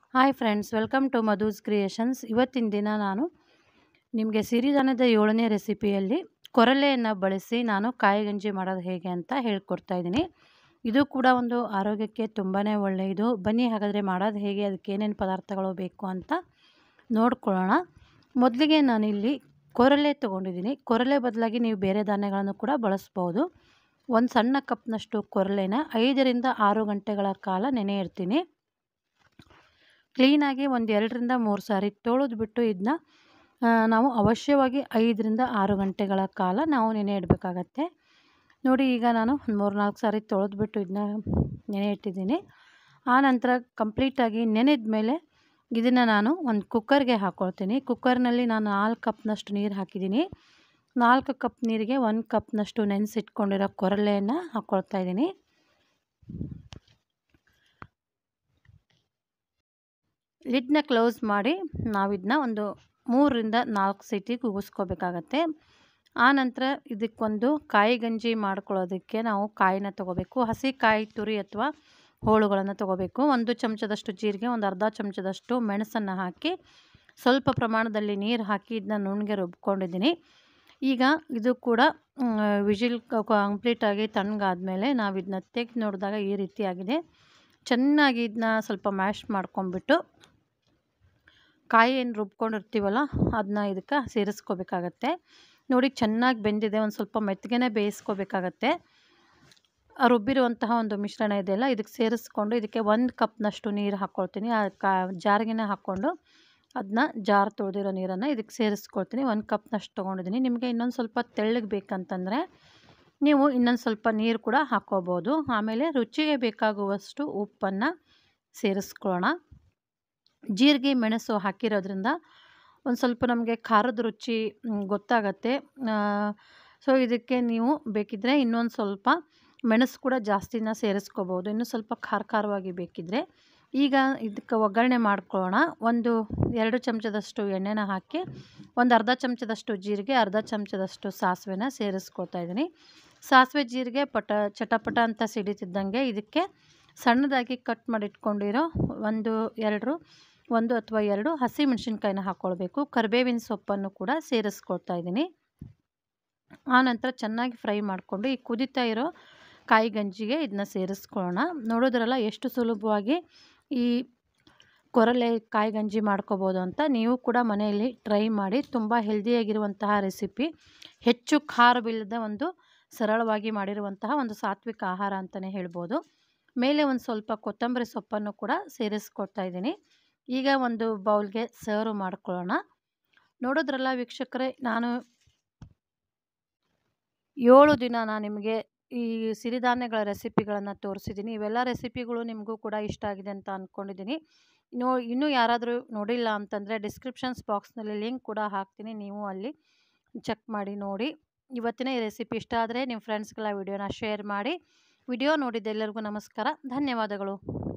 Hi friends, welcome to Madhu's creations. ಇವತ್ತಿನ ದಿನ ನಾನು ನಿಮಗೆ ಸಿರಿಧಾನ್ಯದ 7ನೇ ರೆಸಿಪಿಯಲ್ಲಿ ಕೊರಲೆಯನ್ನು ಬಳಸಿ ನಾನು ಕಾಯಿ ಗಂಜಿ ಮಾಡೋದು ಹೇಗೆ ಅಂತ ಹೇಳ್ಕೊಡ್ತಾ ಇದ್ದೀನಿ. ಇದು ಕೂಡ ಒಂದು ಆರೋಗ್ಯಕ್ಕೆ ತುಂಬಾ ಒಳ್ಳೆಯದು. ಬನ್ನಿ ಹಾಗಾದರೆ ಮಾಡೋದು ಹೇಗೆ, ಅದಕ್ಕೆ ಏನೇನು ಪದಾರ್ಥಗಳು ಬೇಕು ಅಂತ ನೋಡ್ಕೊಳ್ಳೋಣ. ಮೊದಲಿಗೆ ನಾನಿಲ್ಲಿ ಕೊರಲೆ ತೊಗೊಂಡಿದ್ದೀನಿ. ಕೊರಲೆ ಬದಲಾಗಿ ನೀವು ಬೇರೆ ಧಾನ್ಯಗಳನ್ನು ಕೂಡ ಬಳಸ್ಬೋದು. ಒಂದು ಸಣ್ಣ ಕಪ್ನಷ್ಟು ಕೊರಲೆನ 5ರಿಂದ 6 ಗಂಟೆಗಳ ಕಾಲ ನೆನೆ ಇಡ್ತೀನಿ. ಕ್ಲೀನಾಗಿ ಒಂದು 2ರಿಂದ 3 ಸಾರಿ ತೊಳೆದ್ಬಿಟ್ಟು ಇದನ್ನ ನಾವು ಅವಶ್ಯವಾಗಿ 5ರಿಂದ 6 ಗಂಟೆಗಳ ಕಾಲ ನಾವು ನೆನೆ ಇಡಬೇಕಾಗತ್ತೆ. ನೋಡಿ, ಈಗ ನಾನು 3-4 ಸಾರಿ ತೊಳೆದ್ಬಿಟ್ಟು ಇದನ್ನ ನೆನೆ ಇಟ್ಟಿದ್ದೀನಿ. ಆನಂತರ ಕಂಪ್ಲೀಟಾಗಿ ನೆನೆದ ಮೇಲೆ ಇದನ್ನು ನಾನು ಒಂದು ಕುಕ್ಕರ್ಗೆ ಹಾಕ್ಕೊಳ್ತೀನಿ. ಕುಕ್ಕರ್ನಲ್ಲಿ ನಾನು 4 ಕಪ್ನಷ್ಟು ನೀರು ಹಾಕಿದ್ದೀನಿ. 4 ಕಪ್ ನೀರಿಗೆ 1 ಕಪ್ನಷ್ಟು ನೆನೆಸಿಟ್ಕೊಂಡಿರೋ ಕೊರಲೆಯನ್ನು ಹಾಕ್ಕೊಳ್ತಾ ಇದ್ದೀನಿ. ಲಿಡ್ನ ಕ್ಲೋಸ್ ಮಾಡಿ ನಾವು ಇದನ್ನ ಒಂದು 3ರಿಂದ 4 ಸೀಟಿ ಕೂಗಿಸ್ಕೋಬೇಕಾಗತ್ತೆ. ಆನಂತರ ಇದಕ್ಕೊಂದು ಕಾಯಿ ಗಂಜಿ ಮಾಡ್ಕೊಳ್ಳೋದಕ್ಕೆ ನಾವು ಕಾಯಿನ ತೊಗೋಬೇಕು. ಹಸಿ ಕಾಯಿ ತುರಿ ಅಥವಾ ಹೋಳುಗಳನ್ನು ತೊಗೋಬೇಕು. 1 ಚಮಚದಷ್ಟು ಜೀರಿಗೆ, ಒಂದು ಅರ್ಧ ಚಮಚದಷ್ಟು ಮೆಣಸನ್ನು ಹಾಕಿ ಸ್ವಲ್ಪ ಪ್ರಮಾಣದಲ್ಲಿ ನೀರು ಹಾಕಿ ಇದನ್ನ ನುಣ್ಣಗೆ ರುಬ್ಕೊಂಡಿದ್ದೀನಿ. ಈಗ ಇದು ಕೂಡ ವಿಜಿಲ್ ಕಂಪ್ಲೀಟಾಗಿ ತಣ್ಣಗಾದ್ಮೇಲೆ ನಾವು ಇದನ್ನ ತೆಗೆದು ನೋಡಿದಾಗ ಈ ರೀತಿಯಾಗಿದೆ. ಚೆನ್ನಾಗಿ ಇದನ್ನ ಸ್ವಲ್ಪ ಮ್ಯಾಶ್ ಮಾಡ್ಕೊಂಡ್ಬಿಟ್ಟು ಕಾಯಿ ಏನು ರುಬ್ಕೊಂಡಿರ್ತೀವಲ್ಲ ಅದನ್ನ ಇದಕ್ಕೆ ಸೇರಿಸ್ಕೋಬೇಕಾಗತ್ತೆ. ನೋಡಿ, ಚೆನ್ನಾಗಿ ಬೆಂದಿದೆ. ಒಂದು ಸ್ವಲ್ಪ ಮೆತ್ತಗೆ ಬೇಯಿಸ್ಕೋಬೇಕಾಗತ್ತೆ. ರುಬ್ಬಿರುವಂತಹ ಒಂದು ಮಿಶ್ರಣ ಇದೆಯಲ್ಲ, ಇದಕ್ಕೆ ಸೇರಿಸ್ಕೊಂಡು ಇದಕ್ಕೆ 1 ಕಪ್ನಷ್ಟು ನೀರು ಹಾಕ್ಕೊಳ್ತೀನಿ. ಜಾರಿಗೆನೇ ಹಾಕ್ಕೊಂಡು ಅದನ್ನ ಜಾರ್ ತೊಳೆದಿರೋ ನೀರನ್ನು ಇದಕ್ಕೆ ಸೇರಿಸ್ಕೊಳ್ತೀನಿ. 1 ಕಪ್ನಷ್ಟು ತೊಗೊಂಡಿದ್ದೀನಿ. ನಿಮಗೆ ಇನ್ನೊಂದು ಸ್ವಲ್ಪ ತೆಳ್ಳಗೆ ಬೇಕಂತಂದರೆ ನೀವು ಇನ್ನೊಂದು ಸ್ವಲ್ಪ ನೀರು ಕೂಡ ಹಾಕ್ಕೋಬೋದು. ಆಮೇಲೆ ರುಚಿಗೆ ಬೇಕಾಗುವಷ್ಟು ಉಪ್ಪನ್ನು ಸೇರಿಸ್ಕೊಳ್ಳೋಣ. ಜೀರಿಗೆ ಮೆಣಸು ಹಾಕಿರೋದ್ರಿಂದ ಒಂದು ಸ್ವಲ್ಪ ನಮಗೆ ಖಾರದ ರುಚಿ ಗೊತ್ತಾಗತ್ತೆ. ಸೊ ಇದಕ್ಕೆ ನೀವು ಬೇಕಿದ್ದರೆ ಇನ್ನೊಂದು ಸ್ವಲ್ಪ ಮೆಣಸು ಕೂಡ ಜಾಸ್ತಿನ ಸೇರಿಸ್ಕೋಬೋದು, ಇನ್ನೂ ಸ್ವಲ್ಪ ಖಾರವಾಗಿ ಬೇಕಿದ್ದರೆ. ಈಗ ಇದಕ್ಕೆ ಒಗ್ಗರಣೆ ಮಾಡ್ಕೊಳ್ಳೋಣ. 2 ಚಮಚದಷ್ಟು ಎಣ್ಣೆನ ಹಾಕಿ ಒಂದು ಅರ್ಧ ಚಮಚದಷ್ಟು ಜೀರಿಗೆ, ಅರ್ಧ ಚಮಚದಷ್ಟು ಸಾಸಿವೆನ ಸೇರಿಸ್ಕೊಳ್ತಾ ಇದ್ದೀನಿ. ಸಾಸಿವೆ ಜೀರಿಗೆ ಚಟಪಟ ಅಂತ ಸಿಡಿತಿದ್ದಂಗೆ ಇದಕ್ಕೆ ಸಣ್ಣದಾಗಿ ಕಟ್ ಮಾಡಿಟ್ಕೊಂಡಿರೋ 1 ಅಥವಾ 2 ಹಸಿ ಮೆಣಸಿನ್ಕಾಯಿನ ಹಾಕ್ಕೊಳ್ಬೇಕು. ಕರಿಬೇವಿನ ಸೊಪ್ಪನ್ನು ಕೂಡ ಸೇರಿಸ್ಕೊಳ್ತಾ ಇದ್ದೀನಿ. ಆನಂತರ ಚೆನ್ನಾಗಿ ಫ್ರೈ ಮಾಡಿಕೊಂಡು ಈ ಕುದೀತಾ ಇರೋ ಕಾಯಿ ಗಂಜಿಗೆ ಇದನ್ನ ಸೇರಿಸ್ಕೊಳ್ಳೋಣ. ನೋಡೋದ್ರಲ್ಲ ಎಷ್ಟು ಸುಲಭವಾಗಿ ಈ ಕೊರಲೆ ಕಾಯಿ ಗಂಜಿ ಮಾಡ್ಕೋಬೋದು ಅಂತ. ನೀವು ಕೂಡ ಮನೆಯಲ್ಲಿ ಟ್ರೈ ಮಾಡಿ. ತುಂಬ ಹೆಲ್ದಿಯಾಗಿರುವಂತಹ ರೆಸಿಪಿ, ಹೆಚ್ಚು ಖಾರವಿಲ್ಲದ ಒಂದು ಸರಳವಾಗಿ ಮಾಡಿರುವಂತಹ ಒಂದು ಸಾತ್ವಿಕ ಆಹಾರ ಅಂತಲೇ ಹೇಳ್ಬೋದು. ಮೇಲೆ ಒಂದು ಸ್ವಲ್ಪ ಕೊತ್ತಂಬರಿ ಸೊಪ್ಪನ್ನು ಕೂಡ ಸೇರಿಸ್ಕೊಳ್ತಾ ಇದ್ದೀನಿ. ಈಗ ಒಂದು ಬೌಲ್ಗೆ ಸರ್ವ್ ಮಾಡ್ಕೊಳ್ಳೋಣ. ನೋಡೋದ್ರಲ್ಲ ವೀಕ್ಷಕರೇ, ನಾನು 7 ದಿನ ನಿಮಗೆ ಈ ಸಿರಿಧಾನ್ಯಗಳ ರೆಸಿಪಿಗಳನ್ನು ತೋರಿಸಿದ್ದೀನಿ. ಇವೆಲ್ಲ ರೆಸಿಪಿಗಳು ನಿಮಗೂ ಕೂಡ ಇಷ್ಟ ಆಗಿದೆ ಅಂತ ಅಂದ್ಕೊಂಡಿದ್ದೀನಿ. ಇನ್ನೂ ಯಾರಾದರೂ ನೋಡಿಲ್ಲ ಅಂತಂದರೆ ಡಿಸ್ಕ್ರಿಪ್ಷನ್ಸ್ ಬಾಕ್ಸ್ನಲ್ಲಿ ಲಿಂಕ್ ಕೂಡ ಹಾಕ್ತೀನಿ. ನೀವು ಅಲ್ಲಿ ಚೆಕ್ ಮಾಡಿ ನೋಡಿ. ಇವತ್ತಿನ ಈ ರೆಸಿಪಿ ಇಷ್ಟ ಆದರೆ ನಿಮ್ಮ ಫ್ರೆಂಡ್ಸ್ಗೆಲ್ಲ ವಿಡಿಯೋನ ಶೇರ್ ಮಾಡಿ. ವಿಡಿಯೋ ನೋಡಿದ್ದೆಲ್ಲರಿಗೂ ನಮಸ್ಕಾರ, ಧನ್ಯವಾದಗಳು.